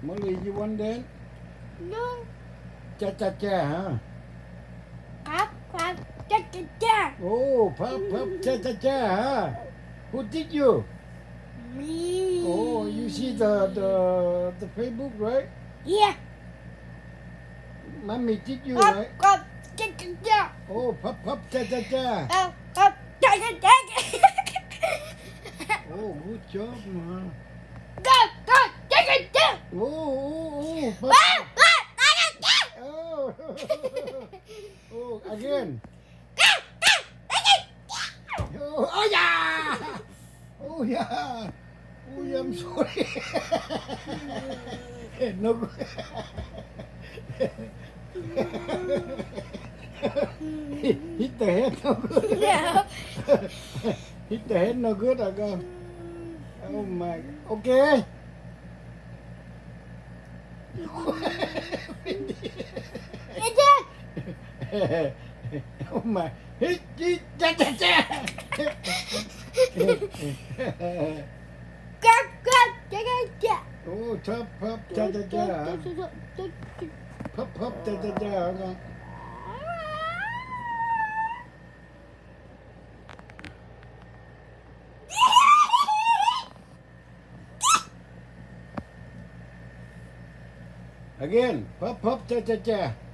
Molly, you want that? No. Cha cha cha, huh? Pop, pop, cha cha cha. Oh, pop, pop, cha cha cha, huh? Who did you? Me. Oh, you see the Facebook, right? Yeah. Mommy did you, Pop, right? pop, cha cha cha. Oh, pop, pop, cha cha cha. Pop, pop, cha cha cha. Oh, good job, ma. Go, go, cha cha cha. Oh, pop. Pop, pop, cha cha cha. Oh, oh, again. Oh, yeah. Oh, yeah. Oh, yeah, I'm sorry. No good. Hit the head, no good. No. Hit the head, no good, I go. Oh my. Okay. Oh my. Hit, cha cha cha. Go, go, cha cha cha. Oh, top, pop, cha cha cha. Pop, pop, cha cha cha. Okay. Again, pop, pop, cha cha cha.